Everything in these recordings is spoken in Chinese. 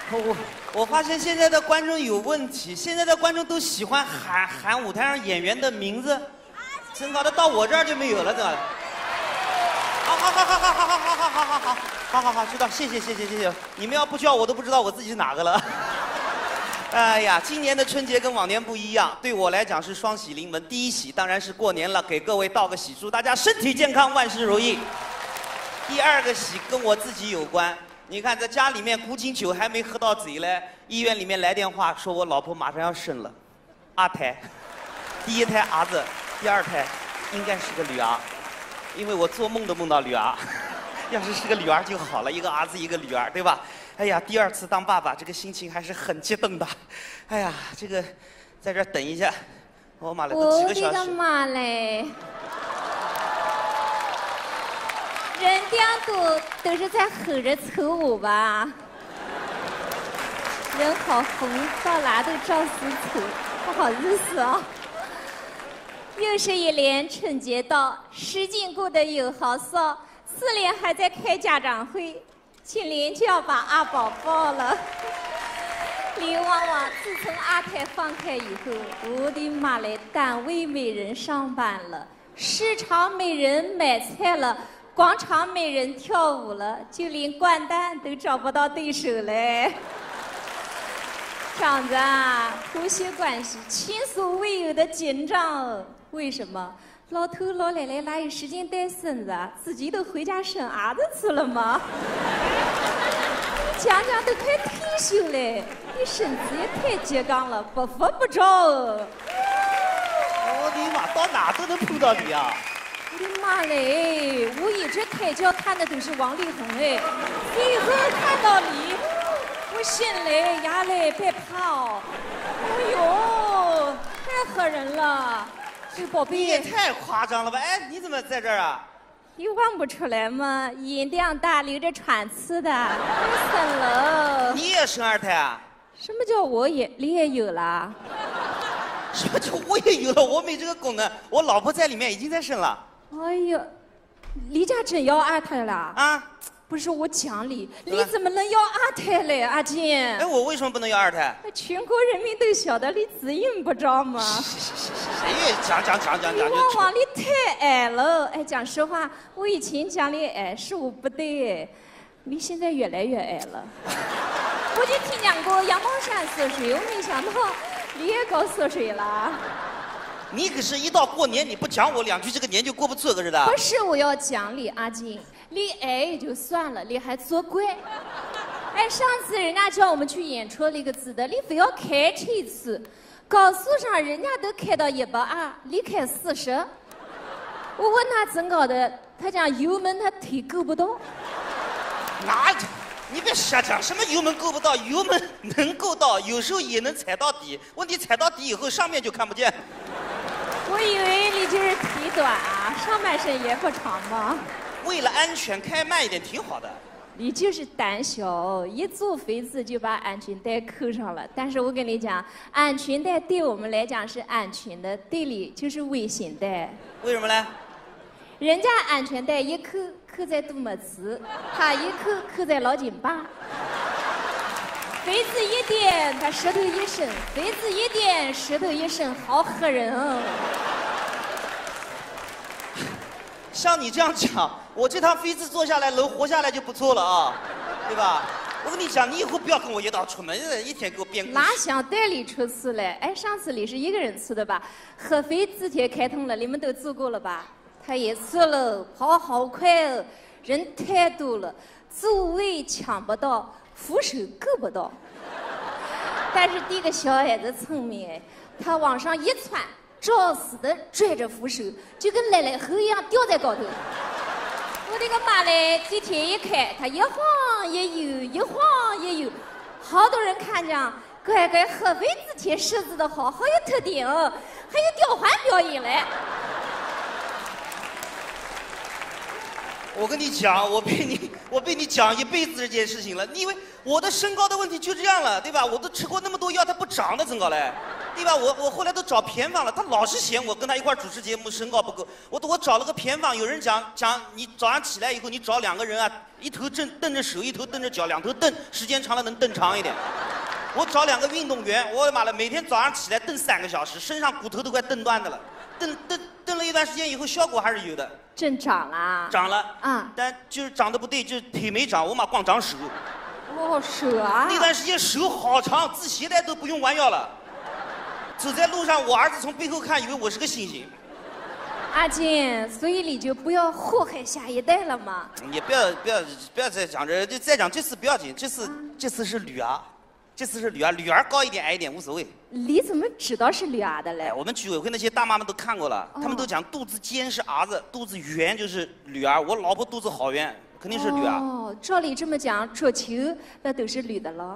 我发现现在的观众有问题，现在的观众都喜欢喊舞台上演员的名字，真搞得到我这儿就没有了，这。好，知道，谢谢，你们要不叫我都不知道我自己是哪个了。哎呀，今年的春节跟往年不一样，对我来讲是双喜临门。第一喜当然是过年了，给各位道个喜，祝大家身体健康，万事如意。第二个喜跟我自己有关，你看在家里面古井酒还没喝到嘴嘞，医院里面来电话说我老婆马上要生了，2胎，第1胎儿子，第2胎应该是个女儿，因为我做梦都梦到女儿，要是个女儿就好了，一个儿子一个女儿，对吧？哎呀，第2次当爸爸，这个心情还是很激动的。哎呀，这个在这儿等一下，我妈嘞，都几个小时。 我的个妈嘞！人家都是在后着凑我吧？人好红，到哪都照实凑，不好意思啊。又是一年春节到，时间过得又好少，4年还在开家长会。今年就要把2宝抱了，李旺旺自从2胎放开以后，我的妈嘞，单位没人上班了，市场没人买菜了，广场没人跳舞了，就连掼蛋都找不到对手嘞。长子啊，婆媳关系前所未有的紧张，为什么？老头老奶奶哪有时间带孙子啊？自己都回家生儿子去了吗？讲讲都快退休了，你身子也太健康了，不服不着。 我的妈，到哪都能碰到你啊！ 我的妈嘞，我一直胎教看的都是王力宏哎，最后看到你，我心嘞牙嘞别怕哦。哎呦，太吓人了。宝贝， 你也太夸张了吧！哎，你怎么在这儿啊？ 你望不出来吗？眼量大，留着喘气的，太深了。 你也生2胎啊？ 什么叫你也有了？ 什么叫我也有了？我没这个功能，我老婆在里面已经在生了。 哎呀，李家真要2胎了啊？ 不是我讲理，你怎么能要2胎嘞，阿金？ 哎，我为什么不能要2胎？ 全国人民都晓得你自用不着吗？ 谁也讲。 你旺旺，你太矮了。哎，讲实话，我以前讲你矮是我不对，你现在越来越矮了。我就听讲过羊毛衫缩水，我没想到你也搞缩水了。 你可是一到过年你不讲我2句，这个年就过不去，可是的。 不是我要讲理，阿金，你矮也就算了，你还作怪。哎，上次人家叫我们去演出那个字的，你非要开车次，高速上人家都开到120，你开40。我问他怎搞的，他讲油门他腿够不到。 哪？你别瞎讲，什么油门够不到？油门能够到，有时候也能踩到底。问题踩到底以后，上面就看不见。 我以为你就是腿短啊，上半身也不长吗？ 为了安全，开慢一点挺好的。 你就是胆小，一坐飞机就把安全带扣上了。但是我跟你讲，安全带对我们来讲是安全的，对你就是危险带。 为什么呢？ 人家安全带一扣在杜牧子，他一扣在老井坝。飞子一点，他舌头一伸；飞子一点，舌头一伸，好吓人哦。 像你这样讲，我这趟飞机坐下来能活下来就不错了啊，对吧？我跟你讲，你以后不要跟我一道出门，一天给我编故事。 哪想带你出去嘞？哎，上次你是一个人去的吧？合肥地铁开通了，你们都坐过了吧？他也去了，跑好快哦，人太多了，座位抢不到，扶手够不到。但是这个小孩子聪明哎，他往上一窜，照死的拽着扶手，就跟来来猴一样吊在高头。我的个妈嘞！地铁一开，他一晃也有，一晃也有，好多人看见，乖乖合肥地铁设置的好，好有特点哦，还有吊环表演嘞。 我跟你讲，我被你讲一辈子这件事情了。你以为我的身高的问题就这样了，对吧？我都吃过那么多药，它不长的，怎么搞嘞？ 对吧？我后来都找偏方了，他老是嫌我跟他一块主持节目身高不够。我找了个偏方，有人讲你早上起来以后，你找2个人啊，一头蹬着手，一头蹬着脚，两头蹬，时间长了能蹬长一点。我找2个运动员，我的妈了，每天早上起来蹬3个小时，身上骨头都快蹬断的了。蹬了一段时间以后，效果还是有的。 真长了？ 长了啊， 但就是长得不对，就是腿没长，我妈光长手。 哦，手啊！ 那段时间手好长，系鞋带都不用弯腰了。走在路上，我儿子从背后看，以为我是个猩猩。 阿金，所以你就不要祸害下一代了嘛。 你不要再讲这，再讲这次不要紧，这次是女儿。这次是女儿高一点矮一点无所谓。 你怎么知道是女儿的嘞？ 我们居委会那些大妈们都看过了，他们都讲肚子尖是儿子，肚子圆就是女儿。我老婆肚子好圆，肯定是女儿。 哦，照理这么讲，桌球那都是女的了。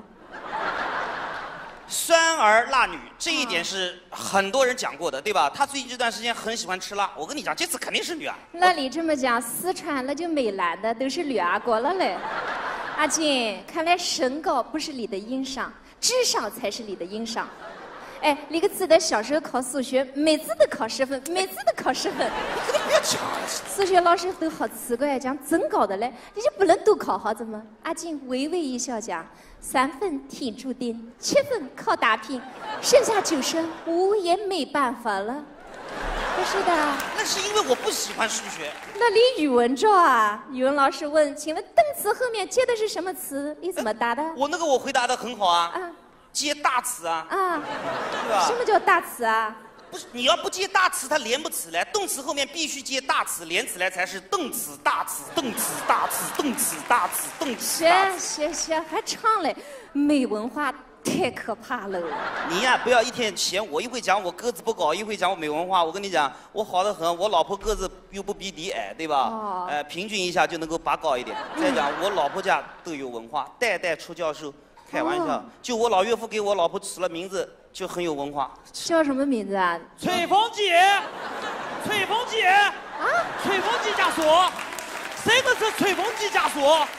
酸儿辣女这一点是很多人讲过的，对吧？她最近这段时间很喜欢吃辣，我跟你讲，这次肯定是女儿。 那你这么讲，四川那就美男的都是女儿过了嘞。阿金，看来身高不是你的硬伤，智商才是你的硬伤。哎，你可记得小时候考数学，每次都考10分，每次都考10分。 你不要讲了。 数学老师都好奇怪，讲真高的嘞，你就不能都考好子吗？阿金微微一笑讲：3分天注定，7分靠打拼，剩下9分我也没办法了。不是的， 那是因为我不喜欢数学。 那你语文照啊？语文老师问，请问动词后面接的是什么词？你怎么答的？ 我回答的很好啊。 啊， 接大词啊。 啊， 对吧？ 什么叫大词啊？ 不是，你要不接大词，它连不起来。动词后面必须接大词，连起来才是动词大词，动词大词，动词大词，动词大词。 行，还唱嘞，没文化太可怕了。 你呀，不要一天嫌我，一会讲我个子不高，一会讲我没文化。我跟你讲，我好得很，我老婆个子又不比你矮，对吧？ 哦。 平均一下就能够拔高一点。再讲我老婆家都有文化，代代出教授。开玩笑，就我老岳父给我老婆起了名字，就很有文化。 叫什么名字啊？ 吹风机。吹风机啊！吹风机加速，谁个是吹风机加速？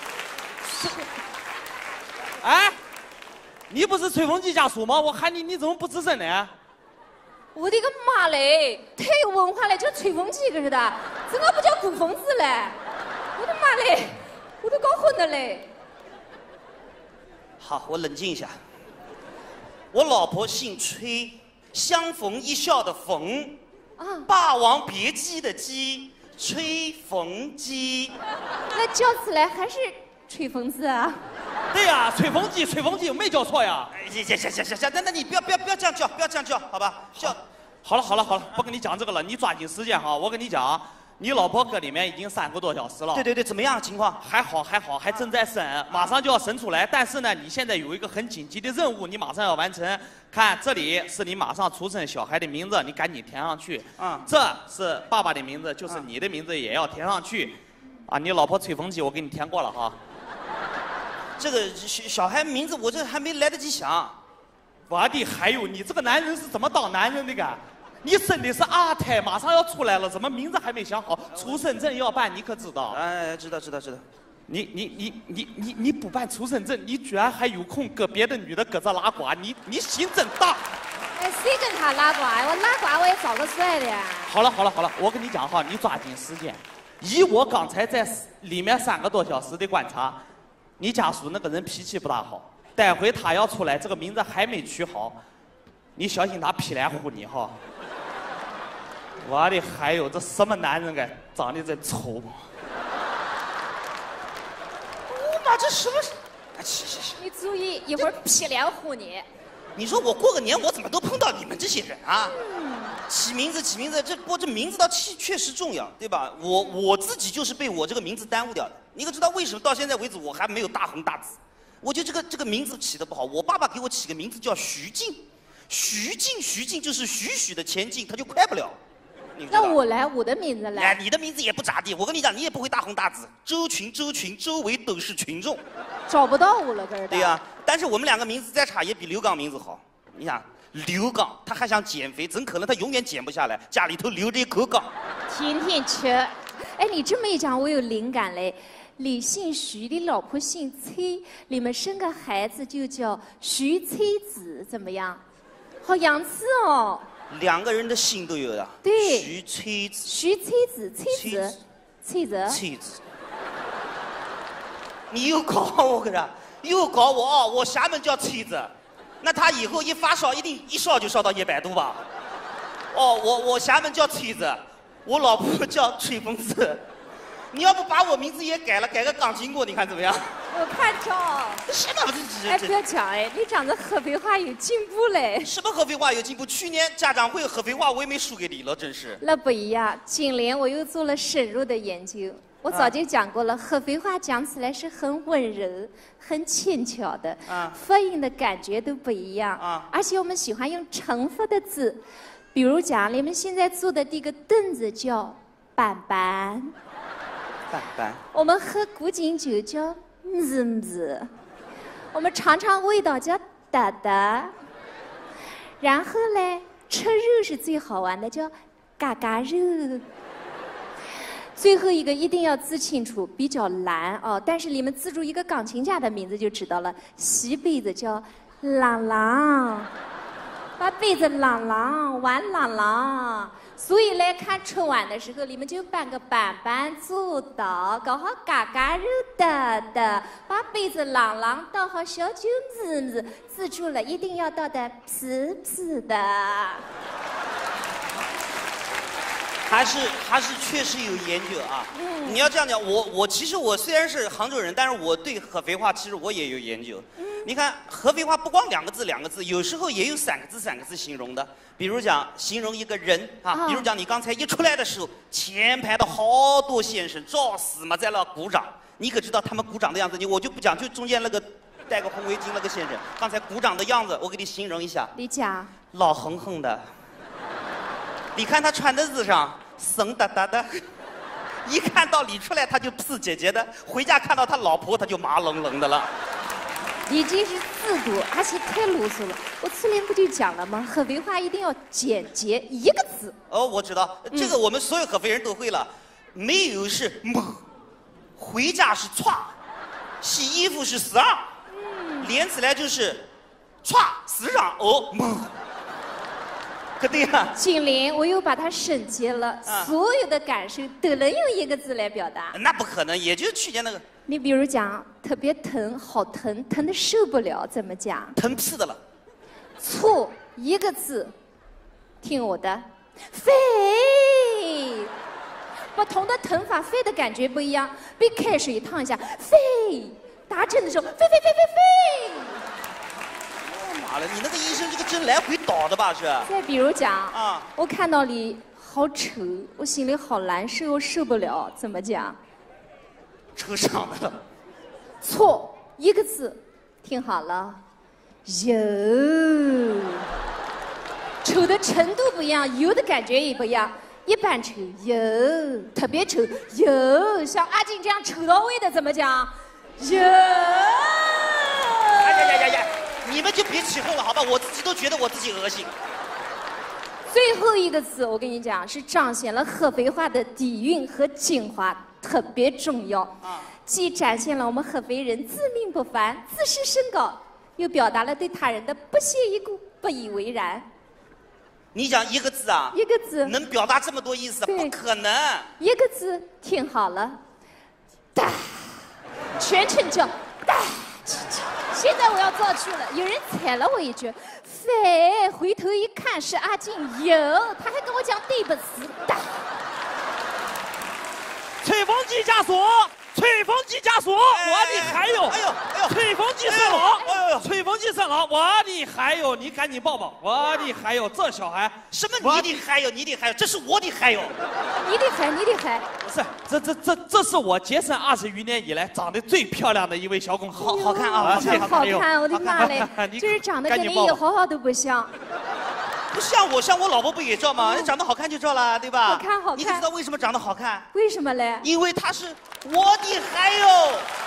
哎，你不是吹风机加速吗？我喊你，你怎么不吱声呢？ 我的个妈嘞！太有文化了，叫吹风机可是的，这个不叫鼓风子嘞！我的妈嘞，我都搞混了嘞。 好，我冷静一下。我老婆姓崔，相逢一笑的逢， 啊， 霸王别姬的姬，吹风机。 那叫起来还是吹风子啊？ 对呀，吹风机没叫错呀。 行，那你不要这样叫，不要这样叫，好吧？叫。 好了，不跟你讲这个了，你抓紧时间哈。我跟你讲，你老婆搁里面已经3个多小时了。 对，怎么样情况？ 还好，还正在生，马上就要生出来。但是呢，你现在有一个很紧急的任务，你马上要完成。看，这里是你马上出生小孩的名字，你赶紧填上去。这是爸爸的名字，就是你的名字也要填上去。啊，你老婆吹风机我给你填过了哈。 这个小孩名字我这还没来得及想。 我的还有，你这个男人是怎么当男人的干？你生的是二胎，马上要出来了，怎么名字还没想好？出生证要办，你可知道？ 哎，知道。 你不办出生证，你居然还有空跟别的女的搁这拉呱，你心真大！ 哎，谁跟他拉呱？我拉呱我也找个帅的呀。 好了，我跟你讲哈，你抓紧时间。以我刚才在里面3个多小时的观察，你家属那个人脾气不大好。待会他要出来，这个名字还没取好，你小心他劈来呼你哈。我的还有这什么男人啊，长得真丑！ 我妈这什么？行， 你注意，一会儿劈脸呼你。 你说我过个年，我怎么都碰到你们这些人啊？起名字，这名字倒确实重要，对吧？我自己就是被我这个名字耽误掉的。你可知道为什么到现在为止我还没有大红大紫？我觉得这个名字起得不好。我爸爸给我起个名字叫徐静，徐静就是徐徐的前进，他就快不了。 那我来，我的名字来。 哎，你的名字也不咋地。我跟你讲，你也不会大红大紫。周群，周围都是群众。 找不到我了，哥儿。 对呀，但是我们2个名字再差也比刘刚名字好。你想，刘刚他还想减肥，怎可能？他永远减不下来，家里头留着一口缸。 天吃。哎，你这么一讲，我有灵感嘞。你姓徐，你老婆姓崔，你们生个孩子就叫徐崔子，怎么样？ 好样子哦。 2个人的姓都有的。 对。 徐崔子。 徐崔子，崔子，崔子。 崔子。你又搞我个啥？又搞我哦！我厦门叫崔子，那他以后一发烧一定一烧就烧到100度吧？哦，我厦门叫崔子，我老婆叫吹风子。你要不把我名字也改了，改个钢筋过，你看怎么样？ 我看着。 什么哎，不要讲哎，你长得合肥话有进步嘞。 什么合肥话有进步？去年家长会合肥话我也没输给你了，真是。 那不一样，今年我又做了深入的研究。我早就讲过了，合肥话讲起来是很温柔、很轻巧的，发音的感觉都不一样。而且我们喜欢用重复的字，比如讲你们现在坐的这个凳子叫板板。 板板。 我们喝古井酒叫子，我们尝尝味道叫哒哒。然后呢，吃肉是最好玩的，叫嘎嘎肉。最后一个一定要记清楚，比较难哦。但是你们记住一个钢琴家的名字就知道了，洗被子叫朗朗，把被子朗朗玩朗朗。所以来看春晚的时候，你们就搬个板板坐倒，搞好嘎嘎肉的，把被子朗朗倒好小酒子，记住了，一定要倒的皮皮的。 还是确实有研究啊。你要这样讲，我其实我虽然是杭州人，但是我对合肥话其实我也有研究。你看合肥话不光2个字，有时候也有3个字形容的。比如讲形容一个人啊，比如讲你刚才一出来的时候，前排的好多先生照死嘛在那鼓掌，你可知道他们鼓掌的样子？我就不讲，就中间那个戴个红围巾那个先生，刚才鼓掌的样子，我给你形容一下。 你讲。 老横横的。你看他穿的衣裳，怂哒哒的，一看到你出来他就刺姐姐的，回家看到他老婆他就麻愣愣的了。 已经是字多，而且太啰嗦了。我去年不就讲了吗？合肥话一定要简洁1个字。 哦，我知道，这个我们所有合肥人都会了。没有是么，回家是歘，洗衣服是12，连起来就是歘12哦么。可对呀。 今年我又把它升级了，所有的感受都能用1个字来表达。 那不可能，也就是去年那个。 你比如讲特别疼，好疼，疼的受不了，怎么讲？ 疼屁的了。 错，1个字，听我的，飞。不同的疼法，飞的感觉不一样。被开水烫一下，飞。打针的时候，飞。 妈了，你那个医生这个针来回倒的吧是？ 再比如讲我看到你好丑，我心里好难受，我受不了，怎么讲？ 抽上了。 错，1个字，听好了，油。丑的程度不一样，油的感觉也不一样。一般丑，油；特别丑，油。像阿静这样丑到位的怎么讲？油。 呀！你们就别起哄了，好吧？我自己都觉得我自己恶心。 最后1个字，我跟你讲，是彰显了合肥话的底蕴和精华，特别重要。既展现了我们合肥人自命不凡、自视甚高，又表达了对他人的不屑一顾、不以为然。 你讲1个字啊 ？1个字能表达这么多意思？不可能。 1个字，听好了，哒，全程叫哒。现在我要造句了，有人踩了我一句，飞，回头一看是阿静，有，他还跟我讲对不起，哒。 吹风机加锁，吹风机加锁，我的还有，吹风机上老，吹风机上老，我的还有，你赶紧抱抱，我的还有，这小孩什么你的还有，这是我的还有， 你的还， 不是，这是我结婚20余年以来长得最漂亮的一位小公主， 好看啊， 好看，我的妈嘞，这是长得跟你好好都不像。 不像我，像我老婆不也照吗？长得好看就照了，对吧？ 好看。 你知道为什么长得好看？ 为什么嘞？ 因为她是我的还有。